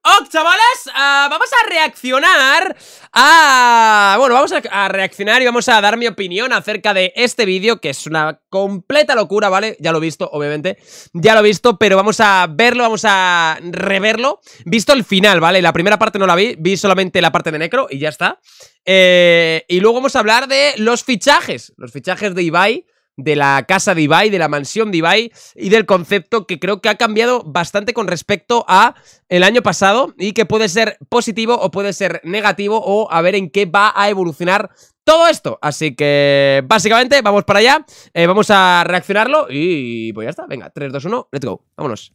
Ok, chavales, vamos a reaccionar a... Bueno, vamos a reaccionar y vamos a dar mi opinión acerca de este vídeo, que es una completa locura, ¿vale? Ya lo he visto, obviamente, ya lo he visto, pero vamos a verlo, vamos a reverlo. Visto el final, ¿vale? La primera parte no la vi solamente la parte de Necro y ya está. Y luego vamos a hablar de los fichajes de Ibai, de la casa de Ibai, de la mansión de Ibai y del concepto que creo que ha cambiado bastante con respecto a el año pasado y que puede ser positivo o puede ser negativo o a ver en qué va a evolucionar todo esto. Así que básicamente vamos para allá, vamos a reaccionarlo y pues ya está. Venga, 3, 2, 1, let's go, vámonos.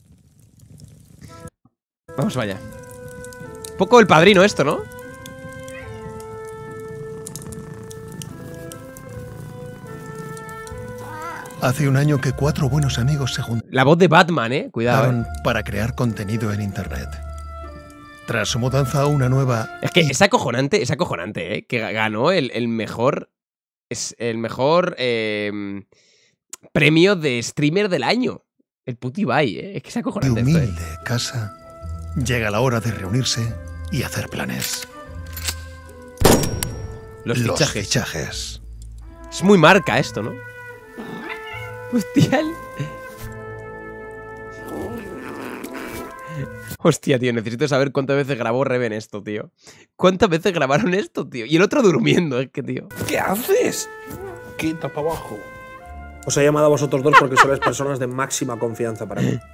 Vamos para allá. Un poco El Padrino esto, ¿no? Hace un año que 4 buenos amigos se juntaron. La voz de Batman, cuidado. Para crear contenido en internet. Tras su mudanza a una nueva... Es que es acojonante, que ganó el mejor... Es el mejor premio de streamer del año. El puto Ibai, Es que es acojonante. humilde casa. Llega la hora de reunirse y hacer planes. Los fichajes. Es muy marca esto, ¿no? Hostia. Hostia, tío, necesito saber cuántas veces grabó Reven esto, tío. ¿Cuántas veces grabaron esto, tío? Y el otro durmiendo, es que, tío. ¿Qué haces? Quita para abajo. Os he llamado a vosotros dos porque sois personas de máxima confianza para mí.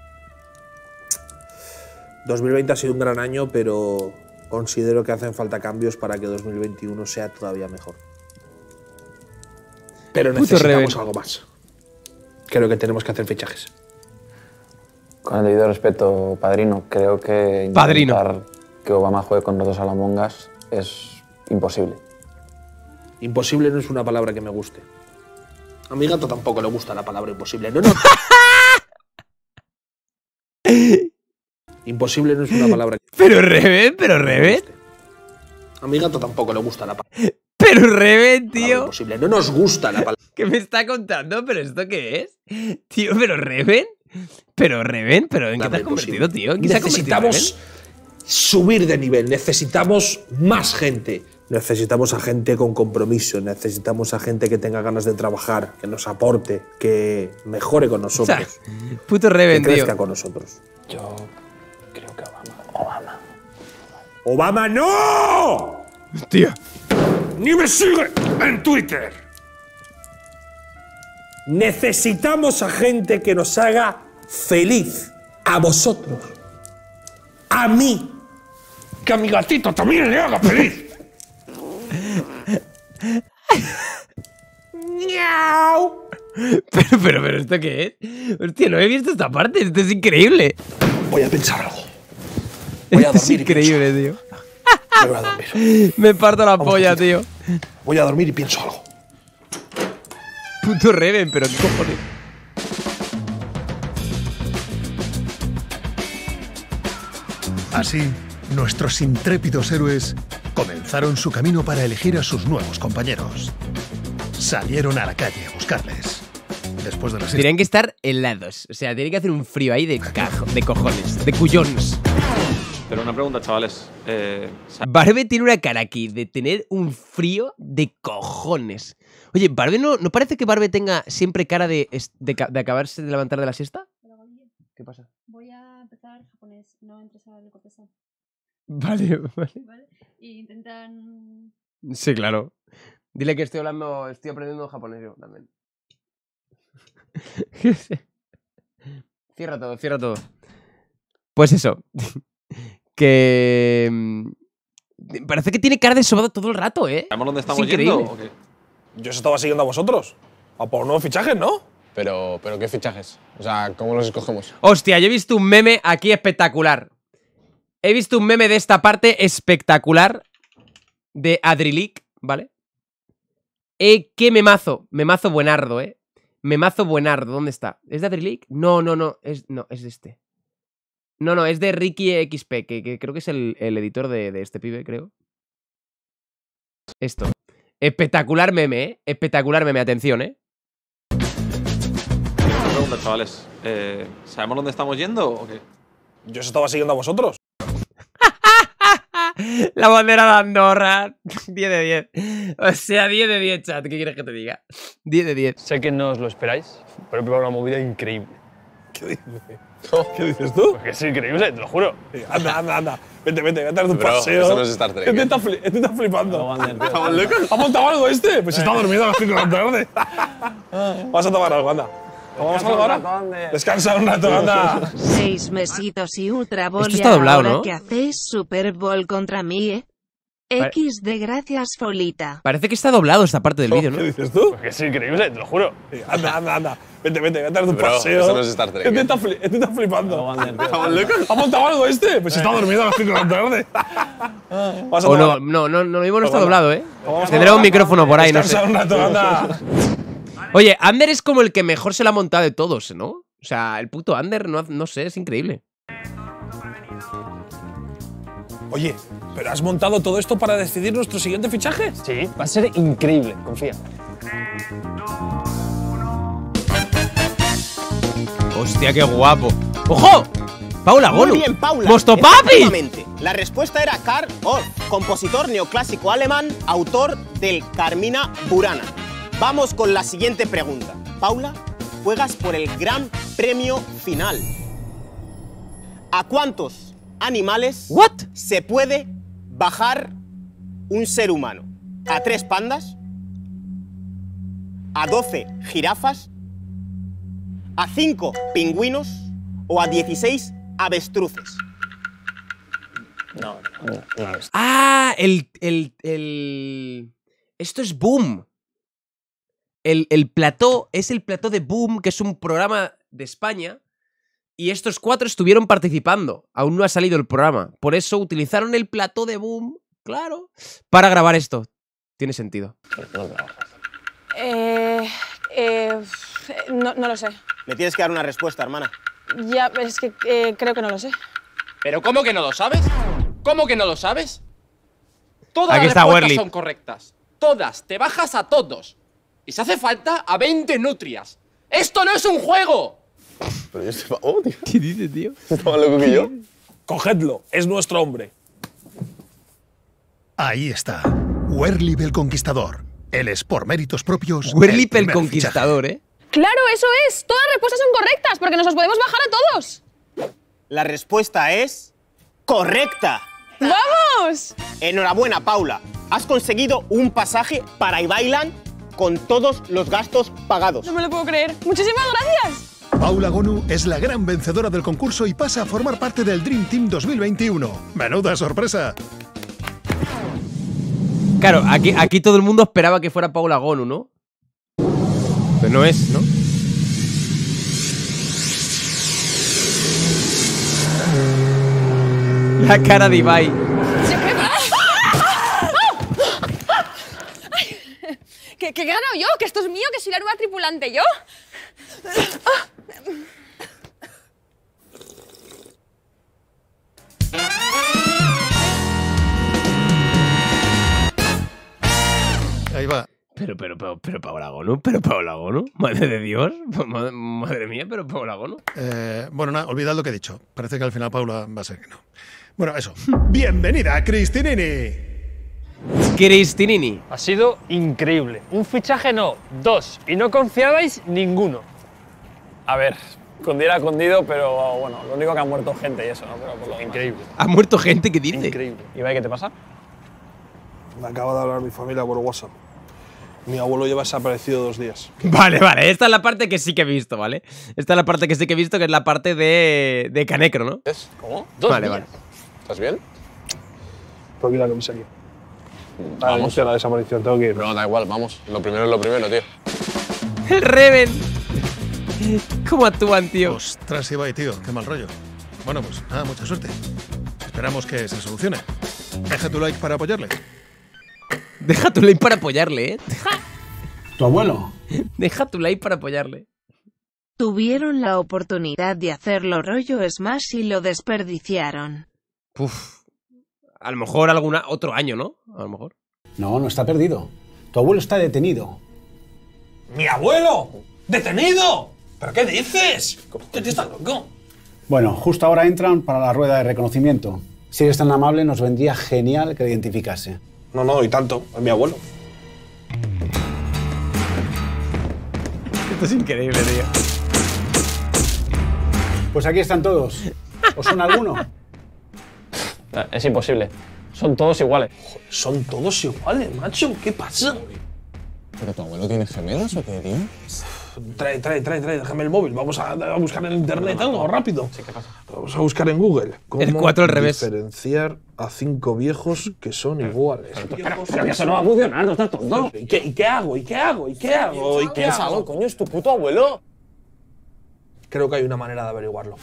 2020 ha sido un gran año, pero considero que hacen falta cambios para que 2021 sea todavía mejor. Pero necesitamos algo más. Creo que tenemos que hacer fichajes. Con el debido respeto, padrino, creo que intentar que Obama juegue con nosotros a la Among Us es imposible. Imposible no es una palabra que me guste. A mi gato tampoco le gusta la palabra imposible. No, no. Imposible no es una palabra que... Pero Reven. A mi gato tampoco le gusta la palabra. Pero Reven, tío. Imposible. No nos gusta la palabra. ¿Qué me está contando? ¿Pero esto qué es? Tío, pero Reven. ¿Pero en qué te has convertido, tío? Necesitamos subir de nivel. Necesitamos más gente. Necesitamos a gente con compromiso. Necesitamos a gente que tenga ganas de trabajar, que nos aporte, que mejore con nosotros. O sea, puto Reven, que crezca tío. con nosotros. Yo creo que Obama. ¡Obama no! Hostia. ¡Ni me sigue en Twitter! Necesitamos a gente que nos haga feliz. A vosotros. A mí. Que a mi gatito también le haga feliz. ¡Miau! Pero ¿esto qué es? Hostia, no he visto esta parte. Esto es increíble. Voy a pensar algo. Voy a Esto es dormir. increíble, tío. Me voy a dormir. Me parto la polla, tío. Voy a dormir y pienso algo. Puto Reven, pero qué cojones. Así, nuestros intrépidos héroes comenzaron su camino para elegir a sus nuevos compañeros. Salieron a la calle a buscarles. Después de las... Tienen que estar helados. O sea, tiene que hacer un frío ahí de cojones, de cuyons. Pero una pregunta, chavales. Barbe tiene una cara aquí de tener un frío de cojones. Oye, Barbe no parece que Barbe tenga siempre cara de acabarse de levantar de la siesta. ¿Qué pasa? Voy a empezar japonés, no entres al cortesano. Vale. ¿Vale? Y intentan... Sí, claro. Dile que estoy aprendiendo japonés yo también. Cierra todo. Pues eso. Que... Parece que tiene cara de sobado todo el rato, ¿Sabemos dónde estamos increíble. yendo o qué? Yo os estaba siguiendo a vosotros. A por nuevos fichajes, ¿no? Pero ¿qué fichajes? O sea, ¿cómo los escogemos? Hostia, yo he visto un meme aquí espectacular. He visto un meme de esta parte espectacular de Adrilic, ¿vale? ¡Qué memazo! Memazo buenardo, Memazo buenardo, ¿dónde está? ¿Es de Adrilic? No, es de este. No, es de Ricky XP, que creo que es el editor de este pibe, creo. Esto. Espectacular meme, Espectacular meme, atención, Una pregunta, chavales. ¿Sabemos dónde estamos yendo o qué? Yo os estaba siguiendo a vosotros. La bandera de Andorra. 10 de 10. O sea, 10 de 10, chat. ¿Qué quieres que te diga? 10 de 10. Sé que no os lo esperáis, pero he preparado una movida increíble. ¿Qué dices? ¿Qué dices tú? Porque es increíble, te lo juro. Anda. Vete a dar un Bro, paseo. eso no es Star Trek. Este está flipando. ¿Estamos locos? ¿Ha montado algo este? Pues está dormido a las 5 de la tarde. Vas a tomar algo, anda. ¿Tomamos algo ahora? Descansa un rato, anda. 6 mesitos y Ultra Bowl. Esto está doblado, ahora ¿no? que hacéis Super Bowl contra mí, ¿eh? XD, gracias, Folita. Parece que está doblado esta parte del vídeo, ¿no? ¿Qué dices tú? Porque es increíble, te lo juro. Anda. Vete a dar un Bro, paseo. eso no es Star Trek. Este está flipando. ¿Estamos locos? ¿Ha montado algo este? Pues está dormido a las 5 de la tarde. Vas a O tomar. no, lo mismo no está doblado, ¿eh? Vamos a Tendrá tomar. un micrófono por ahí, no sé. Descansa un rato, anda. Oye, Ander es como el que mejor se la ha montado de todos, ¿no? O sea, el puto Ander, no sé, es increíble. Oye, ¿pero has montado todo esto para decidir nuestro siguiente fichaje? Sí, va a ser increíble, confía. Hostia, qué guapo. ¡Ojo! ¡Paula Gonu! Muy bien, Paula. ¡Mostopapi! Efectivamente. La respuesta era Karl Orff, compositor neoclásico alemán, autor del Carmina Burana. Vamos con la siguiente pregunta. Paula, juegas por el Gran Premio Final. ¿A cuántos animales se puede bajar un ser humano? ¿A 3 pandas? ¿A 12 jirafas? ¿A 5 pingüinos? ¿O a 16 avestruces? No. Ah, Esto es Boom. El plató es el plató de Boom, que es un programa de España. Y estos 4 estuvieron participando. Aún no ha salido el programa. Por eso utilizaron el plató de Boom, claro, para grabar esto. Tiene sentido. No lo sé. Me tienes que dar una respuesta, hermana. Ya, es que creo que no lo sé. ¿Pero cómo que no lo sabes? ¿Cómo que no lo sabes? Todas Aquí las está respuestas Werly. son correctas. Todas. Te bajas a todos. Y si hace falta, a 20 nutrias. ¡Esto no es un juego! Pero yo estoy... Oh, tío. ¿Qué dices, tío? ¿Estás más loco que yo? Cogedlo, es nuestro hombre. Ahí está. Werly el Conquistador. Él es por méritos propios. Werly el primer Conquistador, ¿eh? ¡Claro, eso es! Todas las respuestas son correctas, porque nos los podemos bajar a todos. La respuesta es correcta. ¡Vamos! Enhorabuena, Paula. Has conseguido un pasaje para Ibailand con todos los gastos pagados. No me lo puedo creer. ¡Muchísimas gracias! Paula Gonu es la gran vencedora del concurso y pasa a formar parte del Dream Team 2021. ¡Menuda sorpresa! Claro, aquí todo el mundo esperaba que fuera Paula Gonu, ¿no? Pero no es, ¿no? La cara de Ibai. ¿Que he ganado yo? ¿Que esto es mío? ¿Que soy la nueva tripulante yo? Ahí va. Pero Paula Gonu, madre de Dios, madre mía, pero Paula Gonu. Bueno, nada, olvidad lo que he dicho. Parece que al final Paula va a ser que no. Bueno, eso. Bienvenida, Cristinini. Cristinini. Ha sido increíble. Un fichaje no, 2. Y no confiabais ninguno. A ver, Condi era Condido, pero bueno, lo único que ha muerto gente y eso, ¿no? Pero por lo Increíble. ¿Ha muerto gente? ¿Qué dice? Increíble. Ibai, ¿qué te pasa? Me acaba de hablar mi familia por WhatsApp. Mi abuelo lleva desaparecido 2 días. Vale, esta es la parte que sí que he visto, ¿vale? Esta es la parte que sí que he visto, que es la parte de Canecro, ¿no? ¿Cómo? 2 Vale, días. vale. ¿Estás bien? Tengo que ir a la comisaría. Vamos. Denunciar la desaparición, tengo que ir. No, da igual, vamos. Lo primero es lo primero, tío. El Reven. ¿Cómo actúan, tío? Ostras, Ibai, tío, qué mal rollo. Bueno, pues nada, mucha suerte. Esperamos que se solucione. Deja tu like para apoyarle. Deja tu like para apoyarle, ¿eh? ¿Tu abuelo? Deja tu like para apoyarle. Tuvieron la oportunidad de hacerlo rollo Smash y lo desperdiciaron. Uf. A lo mejor otro año, ¿no? A lo mejor. No, no está perdido. Tu abuelo está detenido. ¡Mi abuelo! ¡Detenido! ¿Pero qué dices? ¿Qué te estás loco? Bueno, justo ahora entran para la rueda de reconocimiento. Si eres tan amable, nos vendría genial que le identificase. No, y tanto. Es mi abuelo. Esto es increíble, tío. Pues aquí están todos. ¿Os suena alguno? Es imposible. Son todos iguales. Son todos iguales, macho. ¿Qué pasa? ¿Pero tu abuelo tiene gemelos o qué, tío? Trae, déjame el móvil. Vamos a buscar en internet algo rápido. Sí, ¿qué pasa? Vamos a buscar en Google. El 4 al revés. Diferenciar a 5 viejos que son iguales. Pero que eso no va a funcionar, no estás tonto. ¿Y qué hago? Piénsalo, coño, es tu puto abuelo. Creo que hay una manera de averiguarlo.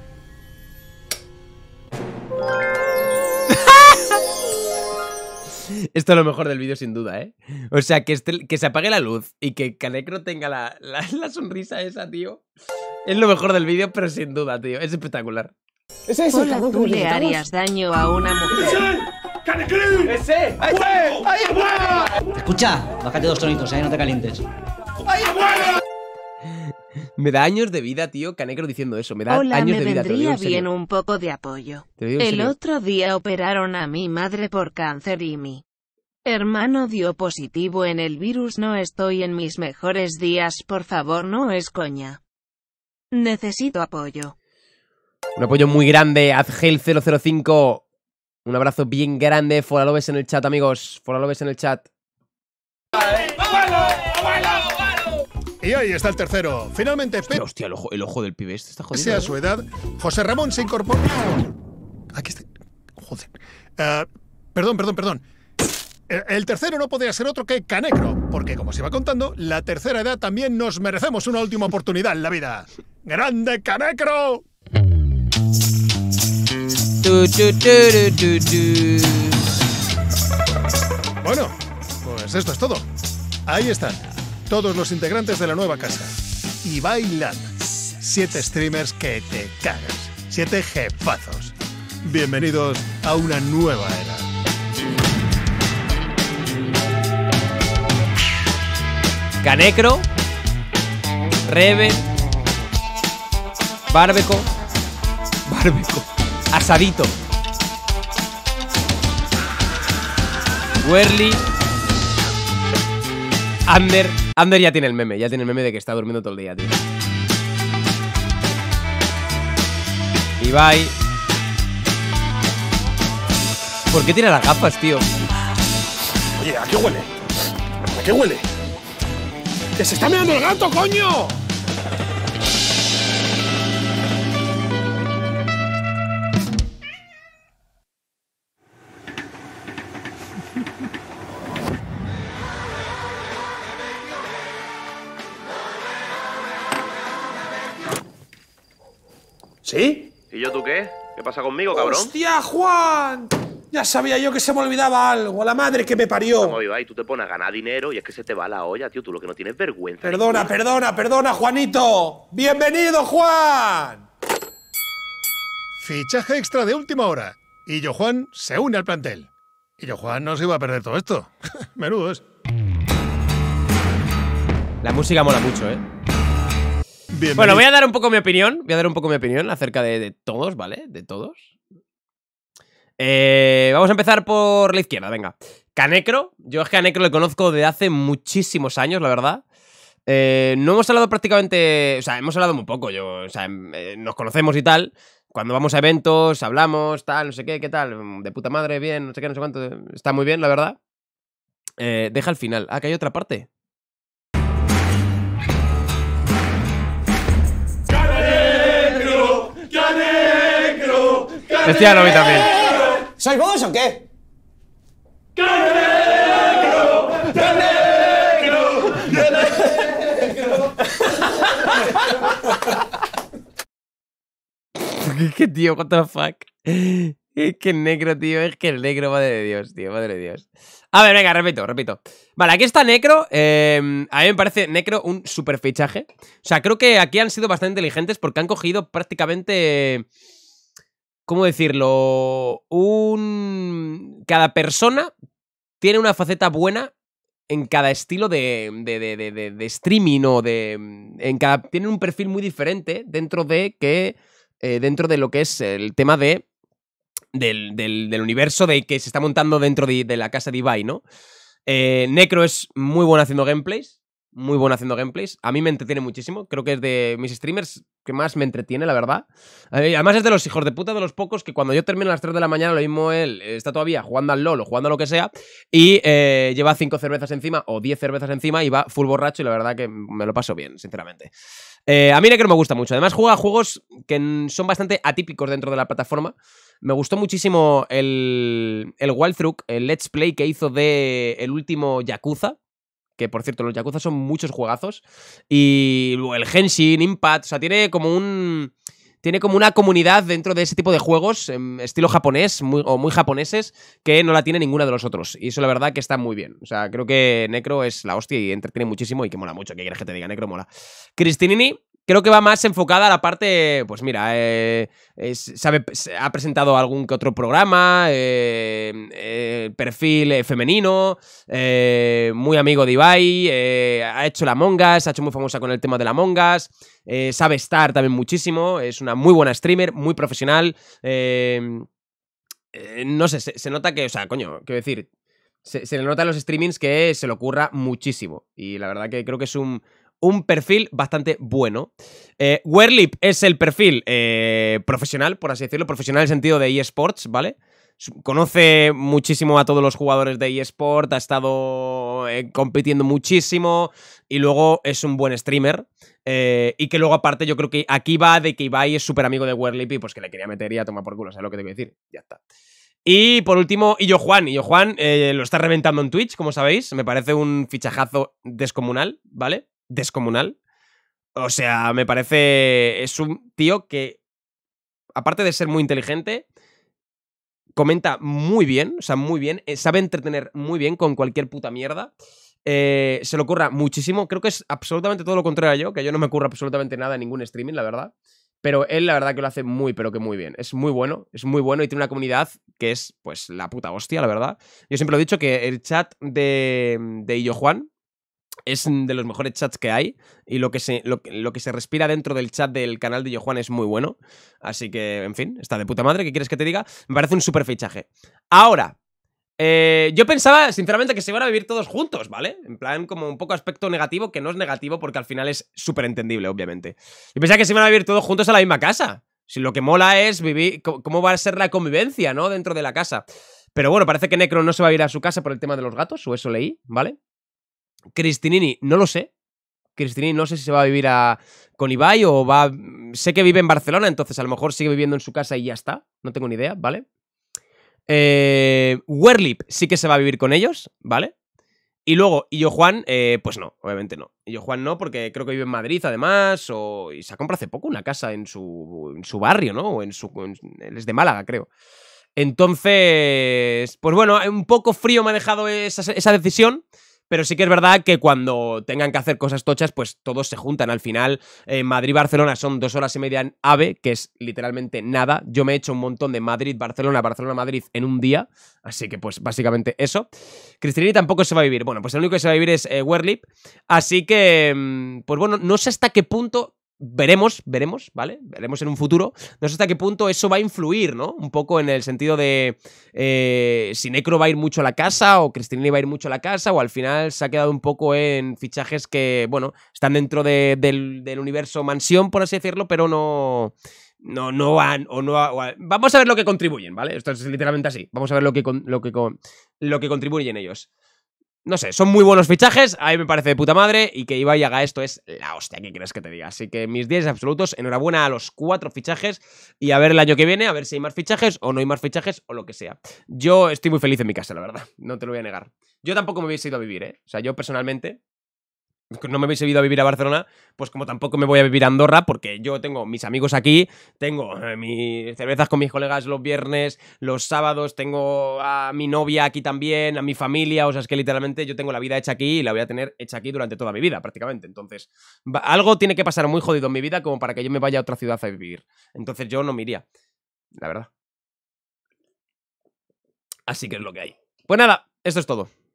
Esto es lo mejor del vídeo sin duda, ¿eh? O sea, que se apague la luz y que Canecro tenga la sonrisa esa, tío. Es lo mejor del vídeo, pero sin duda, tío. Es espectacular. Hola, ¿tú le harías daño a una mujer? ¡Ese! Escucha, bájate 2 tonitos, no te calientes. Me da años de vida, tío, Canecro diciendo eso. Me da Hola, años me de vida. vendría bien un poco de apoyo. El otro día operaron a mi madre por cáncer y mi hermano dio positivo en el virus. No estoy en mis mejores días, por favor, no es coña. Necesito apoyo. Un apoyo muy grande, Azgel005. Un abrazo bien grande. Foralobes en el chat, amigos. Foralobes en el chat. Y ahí está el tercero. Finalmente, Hostia, el ojo del pibe este está jodido. Pese a su edad, José Ramón se incorporó. Aquí está. Joder. Perdón. El tercero no podría ser otro que Canecro, porque como se iba contando, la tercera edad también nos merecemos una última oportunidad en la vida. ¡Grande Canecro! Bueno, pues esto es todo. Ahí están todos los integrantes de la nueva casa. Y bailan. 7 streamers que te cagas. 7 jefazos. Bienvenidos a una nueva era. Canecro, Rebe, Barbeco, Asadito, Werly, Ander ya tiene el meme de que está durmiendo todo el día, tío. Ibai. ¿Por qué tira las gafas, tío? Oye, ¿a qué huele? ¿A qué huele? ¡Que se está meando el gato, coño! ¿Sí? ¿Y yo tú qué? ¿Qué pasa conmigo, cabrón? ¡Hostia, Juan! Ya sabía yo que se me olvidaba algo. A la madre que me parió. Vamos, Ibai, tú te pones a ganar dinero y es que se te va la olla, tío. Tú lo que no tienes vergüenza. Perdona, Juanito. ¡Bienvenido, Juan! Fichaje extra de última hora. Y Juan se une al plantel. Y Juan no se iba a perder todo esto. Menudo es. La música mola mucho, ¿eh? Bueno, voy a dar un poco mi opinión. Acerca de todos, ¿vale? De todos. Vamos a empezar por la izquierda, venga. Canecro. Yo es que a Canecro le conozco desde hace muchísimos años, la verdad. No hemos hablado prácticamente... O sea, hemos hablado muy poco. Nos conocemos y tal. Cuando vamos a eventos, hablamos, tal, no sé qué tal. De puta madre, bien, no sé qué, no sé cuánto. Está muy bien, la verdad. Deja el final. Ah, que hay otra parte. ¡Canecro! Este ya lo vi también. ¿Sois vos o qué? ¡Canecro! ¿Qué tío? What the fuck. Es que el negro, tío. Es que el negro, madre de Dios, tío. Madre de Dios. A ver, venga, repito. Vale, aquí está Necro. A mí me parece Necro un super fichaje. O sea, creo que aquí han sido bastante inteligentes porque han cogido prácticamente... ¿Cómo decirlo? Cada persona tiene una faceta buena en cada estilo de streaming o tienen un perfil muy diferente dentro de lo que es el tema de del universo de que se está montando dentro de la casa de Ibai, ¿no? Necro es muy bueno haciendo gameplays. Muy bueno haciendo gameplays. A mí me entretiene muchísimo. Creo que es de mis streamers que más me entretiene, la verdad. Además es de los hijos de puta de los pocos que cuando yo termino a las 3 de la mañana, lo mismo él está todavía jugando al LoL o jugando a lo que sea y lleva 5 cervezas encima o 10 cervezas encima y va full borracho y la verdad que me lo paso bien, sinceramente. A mí Necro me gusta mucho. Además juega juegos que son bastante atípicos dentro de la plataforma. Me gustó muchísimo el walkthrough, el let's play que hizo de el último Yakuza. Que, por cierto, los Yakuza son muchos juegazos. Y el Henshin, Impact, o sea, tiene como una comunidad dentro de ese tipo de juegos, estilo japonés, o muy japoneses, que no la tiene ninguna de los otros. Y eso la verdad que está muy bien. O sea, creo que Necro es la hostia y entretiene muchísimo y que mola mucho. ¿Qué quieres que te diga? Necro mola. Cristinini creo que va más enfocada a la parte, pues mira, ha presentado algún que otro programa, perfil femenino, muy amigo de Ibai, ha hecho la Among Us, ha hecho muy famosa con el tema de la Among Us, sabe estar también muchísimo, es una muy buena streamer, muy profesional, no sé, se nota que, o sea, coño, quiero decir, se le nota en los streamings que se le ocurra muchísimo y la verdad que creo que es un perfil bastante bueno. Werlip es el perfil profesional, por así decirlo, profesional en el sentido de eSports, ¿vale? Conoce muchísimo a todos los jugadores de eSport, ha estado compitiendo muchísimo y luego es un buen streamer. Y que luego aparte yo creo que aquí va de que Ibai es súper amigo de Werlip y pues que le quería meter y a tomar por culo, ¿sabes lo que te voy a decir? Ya está. Y por último, Illo Juan lo está reventando en Twitch, como sabéis, me parece un fichajazo descomunal, ¿vale? Descomunal. O sea, me parece... Es un tío que, aparte de ser muy inteligente, comenta muy bien, o sea, muy bien, sabe entretener muy bien con cualquier puta mierda. Se le ocurra muchísimo. Creo que es absolutamente todo lo contrario a yo, que yo no me ocurra absolutamente nada en ningún streaming, la verdad. Pero él, la verdad, que lo hace muy, pero que muy bien. Es muy bueno y tiene una comunidad que es, pues, la puta hostia, la verdad. Yo siempre lo he dicho que el chat de Illo Juan es de los mejores chats que hay y lo que se respira dentro del chat del canal de Illo Juan es muy bueno. Así que, en fin, está de puta madre. ¿Qué quieres que te diga? Me parece un súper fichaje. Ahora, yo pensaba, sinceramente, que se iban a vivir todos juntos, ¿vale? En plan, como un poco aspecto negativo, que no es negativo porque al final es súper entendible, obviamente. Yo pensaba que se iban a vivir todos juntos a la misma casa. Si lo que mola es vivir, cómo va a ser la convivencia, ¿no? Dentro de la casa. Pero bueno, parece que Necro no se va a ir a su casa por el tema de los gatos, o eso leí, ¿vale? Cristinini, no lo sé. Cristinini no sé si se va a vivir con Ibai o va... Sé que vive en Barcelona, entonces a lo mejor sigue viviendo en su casa y ya está. No tengo ni idea, ¿vale? Werlip sí que se va a vivir con ellos, ¿vale? Y luego Illo Juan, pues no, obviamente no. Illo Juan no, porque creo que vive en Madrid además, y se ha comprado hace poco una casa en su barrio, ¿no? Él es de Málaga, creo. Entonces, pues bueno, un poco frío me ha dejado esa decisión. Pero sí que es verdad que cuando tengan que hacer cosas tochas, pues todos se juntan. Al final, Madrid-Barcelona son 2 horas y media en AVE, que es literalmente nada. Yo me he hecho un montón de Madrid-Barcelona, Barcelona-Madrid en un día. Así que, pues, básicamente eso. Cristinini tampoco se va a vivir. Bueno, pues el único que se va a vivir es Werlip. Así que, pues bueno, no sé hasta qué punto... Veremos, ¿vale? Veremos en un futuro. No sé hasta qué punto eso va a influir, ¿no? Un poco en el sentido de si Necro va a ir mucho a la casa o Cristinini va a ir mucho a la casa o al final se ha quedado un poco en fichajes que, bueno, están dentro del universo mansión, por así decirlo, pero no van vamos a ver lo que contribuyen, ¿vale? Esto es literalmente así. Vamos a ver lo que contribuyen ellos. No sé, son muy buenos fichajes, a mí me parece de puta madre y que Ibai haga esto es la hostia, ¿qué quieres que te diga? Así que mis 10 absolutos, enhorabuena a los 4 fichajes y a ver el año que viene, a ver si hay más fichajes o no hay más fichajes o lo que sea. Yo estoy muy feliz en mi casa, la verdad, no te lo voy a negar. Yo tampoco me hubiese ido a vivir, ¿eh? O sea, yo personalmente... No me hubiese ido a vivir a Barcelona, pues como tampoco me voy a vivir a Andorra, porque yo tengo mis amigos aquí, tengo mis cervezas con mis colegas los viernes, los sábados, tengo a mi novia aquí también, a mi familia, o sea, es que literalmente yo tengo la vida hecha aquí y la voy a tener hecha aquí durante toda mi vida, prácticamente. Entonces, algo tiene que pasar muy jodido en mi vida como para que yo me vaya a otra ciudad a vivir. Entonces yo no me iría, la verdad. Así que es lo que hay. Pues nada, esto es todo.